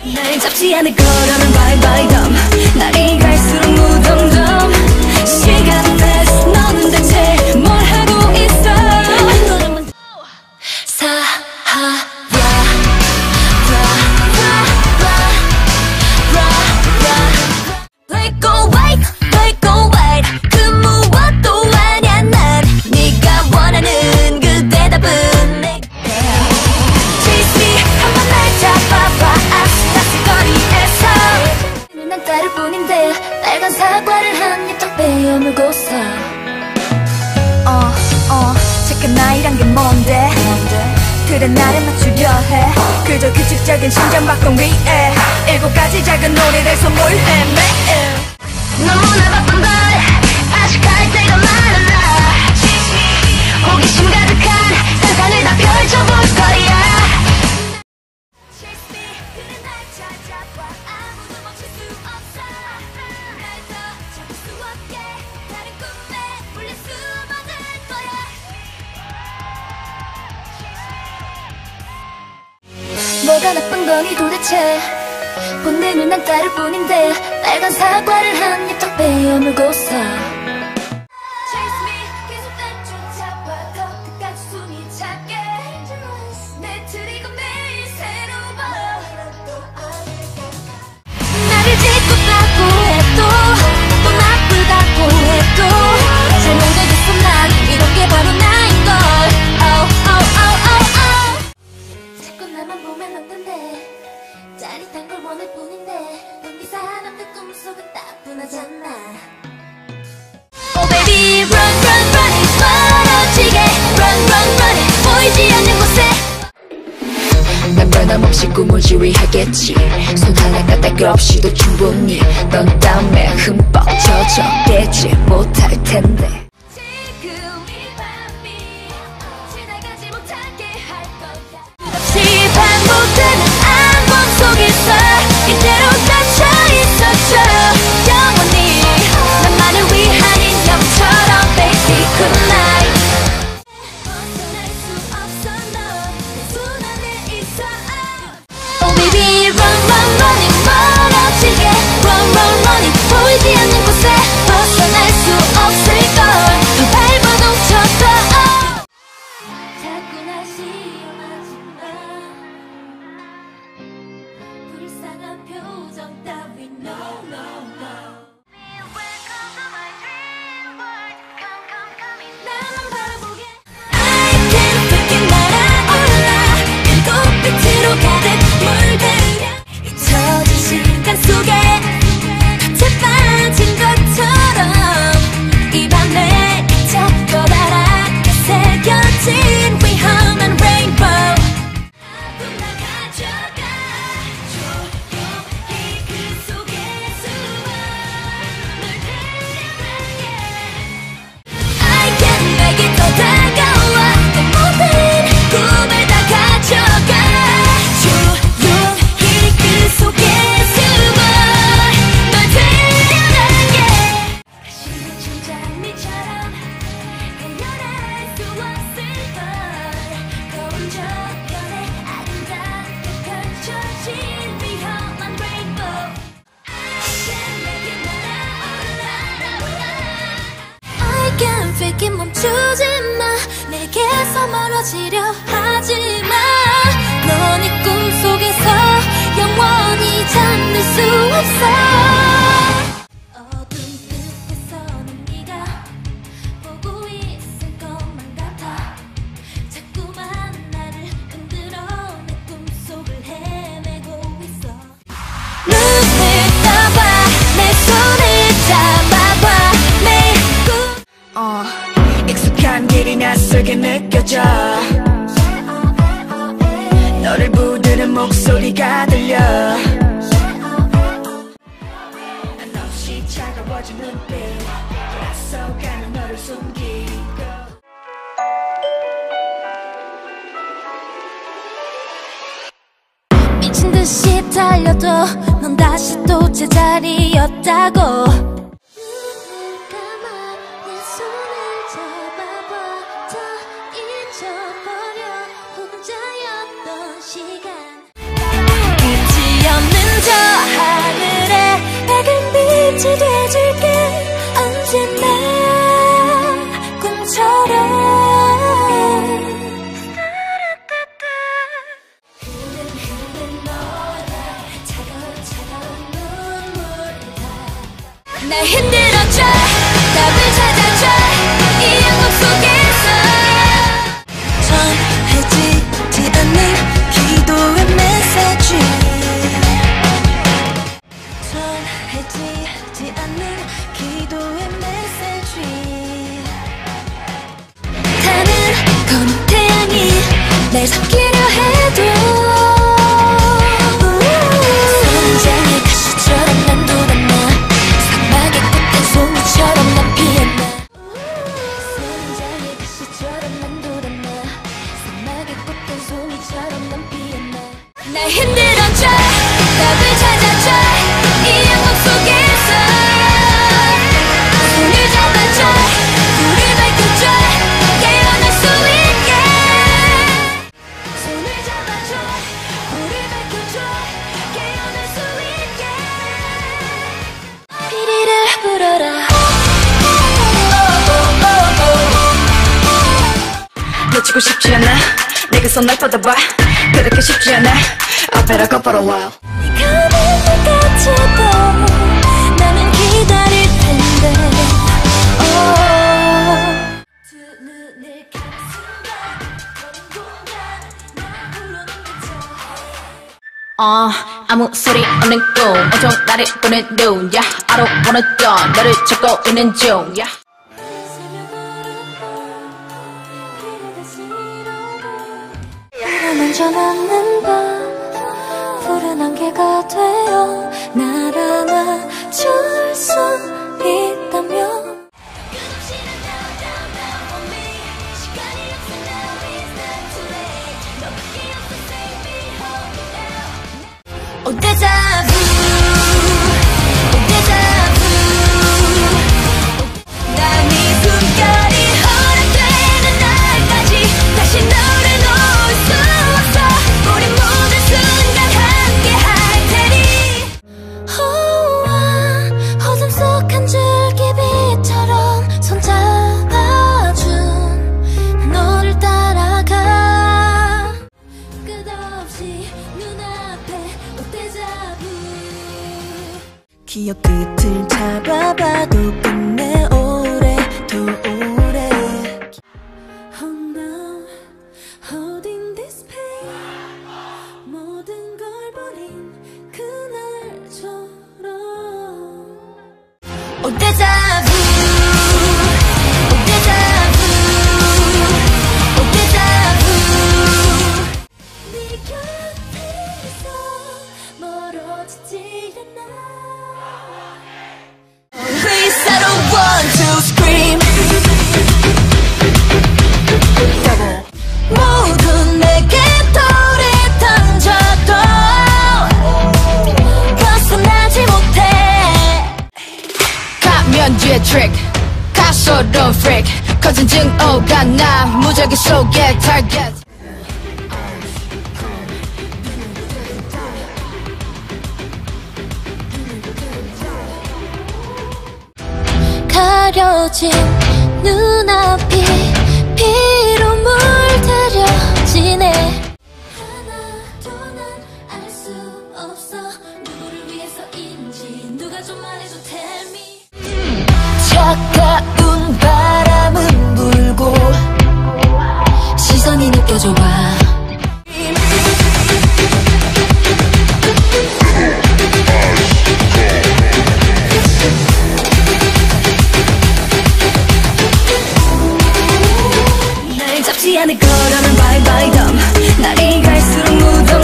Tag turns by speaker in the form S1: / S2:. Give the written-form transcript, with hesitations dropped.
S1: 날 잡지 않을 거라면 bye bye dumb. 날이 갈수록 무덤덤. 시간은 패스. 너는 대체 뭘 하고 있어? Black or white, black or white. 그 무엇도 아냐 난. 네가 원하는 그 대답은 내. Chase me, 한번 날 잡아봐. 아슬아슬 거리에서. 난 따를 뿐인데 빨간 사과를 한 입 딱 베어물고서. 잠깐 나이란 게 뭔데? 그래 나를 맞추려 해. 그저 규칙적인 심장박동 위에 7가지 작은 놀이를 선물해 매일. 너무나 바쁜걸 아직 갈 데가 많아. 호기심 가득한 세상을 다 펼쳐볼 거야. 그래 날 찾아봐. 아무도 멈출 수 없어. 날 더 잡을 수 없게 다른 꿈에 물릴 수만은 거야. 뭐가 나쁜 거니 도대체? 본능은 난 따를 뿐인데 빨간 사과를 한 입 딱 베어물고서. Chase me, 계속 날 쫓아봐. 더 끝까지 숨이 차게. 내 트리거 매일 새로워. 나를 짓궂다고 해도 또 나쁘다고 해도 잘 모르겠어 난 이런 게 바로 나인걸. 자꾸 나만 보면 안 된대. 짜릿한 걸 원할 뿐인데 넌 이 사람들 꿈속은 따분하잖아. Oh baby run run run it 멀어지게 run run run it 보이지 않는 곳에. 난 변함없이 꿈을 지휘하겠지. 손 하나 까딱 없이도 충분히 넌 땀에 흠뻑 젖어 깨지 못할 텐데. 지금 이 밤이 지나가지 못하게 할 거야. 없이 반복되는 악몽 속에서 이대로 갇혀 있었죠. 영원히 나만을 위한 인형처럼 baby good night. 벗어날 수 없어 너 내 손 안에 있어. Oh baby run run run it 멀어지게 run run run it 보이지 않는 곳에 벗어날 수 없을걸. 더 밟아 넘쳐도 자꾸 날 시험하지 마. 불쌍한 표정 따위 no no no. 나만 바라보게 I can't take it 날아올라. 불꽃빛으로 가득 물들여 잊혀진 시간 속에 덫에 빠진 것처럼 이 밤에 저 커다랗게 새겨진 위험한 레인보우. 아픔 나 가져가 조용히 그 속에 숨어 널 데려갈게. I can make it 더 다가와 내 모든 꿈을 다 가져가 조용히 그 속에 숨어 널 데려갈게. 다시는 진짜미처럼 해결할 수 없을걸. 거운 저편에 아름답게 펼쳐진 위험한 레인보우. I can fake it 멈추지 마. 내게서 멀어지려 하지 마. 넌 이 꿈속에서 영원히 잠들 수 없어. 어둠 끝에서는 네가 보고 있을 것만 같아. 자꾸만 나를 흔들어 내 꿈속을 헤매고 있어. 눈을 떠봐 내 손을 잡아봐 매일 익숙한 길이 낯설게 느껴져. 너를 부르는 목소리가 들려. 한없이 차가워진 눈빛 앞서가는 너를 숨기고. 미친 듯이 달려도 넌 다시 또 제자리였다고. 잊지 않는 날 흔들어줘 답을 찾아줘 이 영역 속에서
S2: 전해지지 않는 기도의 메시지 전해지지 않는 기도의 메시지
S1: 타는 검은 태양이 날 섞이려 해도 선장의 가시처럼 난 돋았나 사막의 꽃한 송이처럼 난 피었나 선장의 가시처럼 난 돋았나 사막의 꽃한 송이처럼 난 피었나 날 흔들어줘 답을 찾아줘 이 영역 속에서 손을 잡아줘 불을 밝혀줘 깨어날 수 있게 손을 잡아줘 불을 밝혀줘 깨어날 수 있게 피리를 불어라
S2: 놓치고 싶지 않아 내게 손을 뻗어봐 그렇게 쉽지 않아 I better go for a while
S1: 네가 오는 것 같아도 나는 기다릴 텐데 두 눈을 감은 순간 먼 공간 나 불러놓는
S3: 아무 소리 없는 꿈 온통 나를 보는 눈 yeah, I don't wanna die 너를 찾고 있는 중 yeah.
S1: 먼저 맞는 밤 푸른 안개가 되어 날 안아줄 수 있다면 Oh deja vu Oh deja vu 난 이 숨결이 허락되는 날까지 다시 너를 놓을 수 없어 우리 모든 순간 함께 할 테니 어둠 속 한 줄기 빛처럼 손잡아준 너를 따라가 끝없이 눈앞에 Oh deja vu
S2: 기억 끝을 잡아봐도 끝내 오래 더 오래 Oh no Holding this pain 모든 걸 버린 그날처럼
S1: Oh deja vu Oh deja vu Oh deja vu 네 곁에서 멀어지지 않아 Please I don't want to scream 모두 내게 돌을 던져도 벗어나지 못해
S3: 가면 뒤에 트릭 가소로운 freak 커진 증오가 나 무작위 속의 target
S1: 가려진 눈앞이 피로 물들여지네 하나도 난 알 수 없어 누구를 위해서인지 누가 좀 말해줘 tell me 차가운 바람은 불고 시선이 느껴져 와
S2: 날 잡지 않을 거라는 bye bye dumb 날이 갈수록 무더워